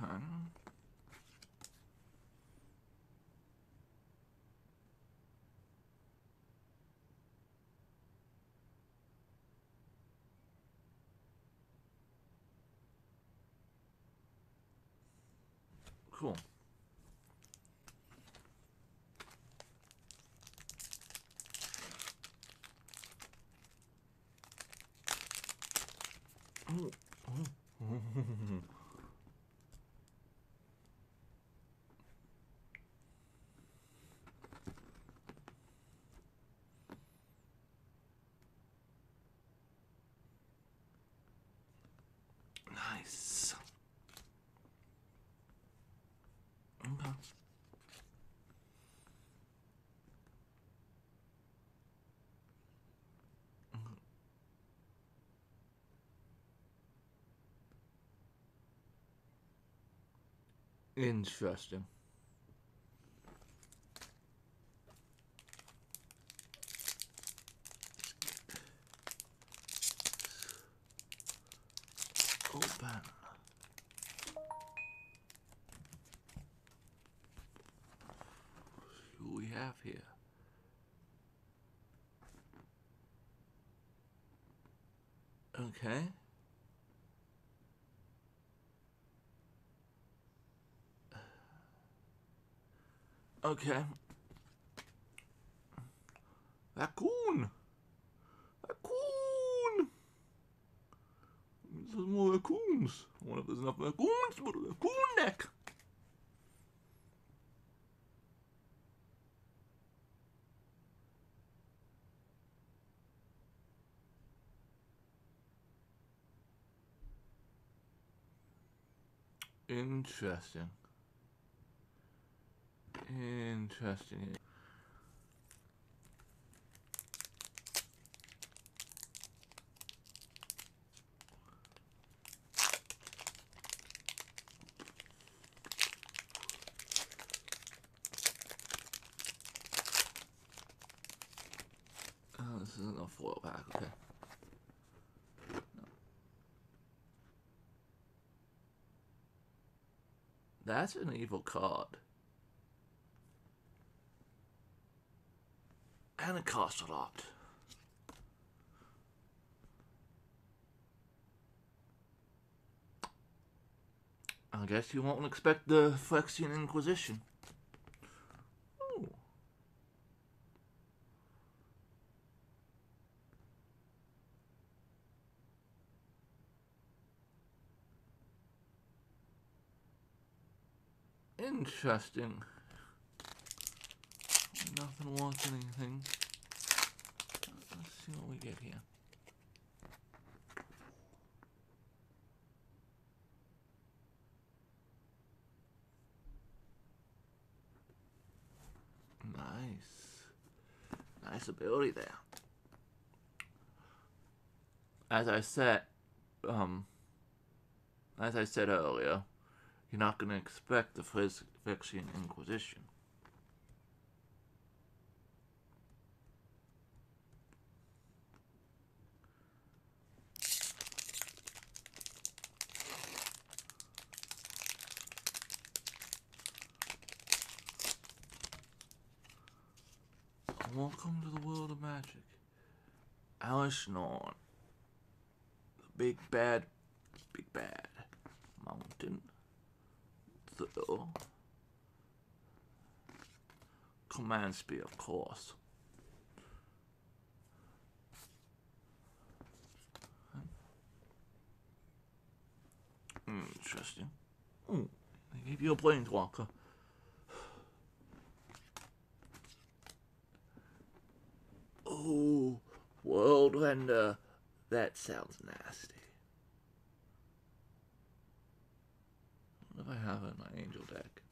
Cool. Nice. Okay. Interesting. Open. Who we have here? Okay. Okay. Raccoon! Raccoon! There's more raccoons. I wonder if there's enough raccoons for the raccoon neck. Interesting. Interesting. Oh, this isn't a foil pack, okay. No. That's an evil card. And it costs a lot. I guess you won't expect the Phyrexian Inquisition. Ooh. Interesting. Nothing worth anything. Let's see what we get here. Nice. Nice ability there. As I said earlier, you're not going to expect the Phyrexian Inquisition. Welcome to the world of magic. Alishnor, the big bad mountain. The command speed, of course. Interesting. Ooh, they gave you a planeswalker. Oh, World Render. That sounds nasty. What do I have in my angel deck?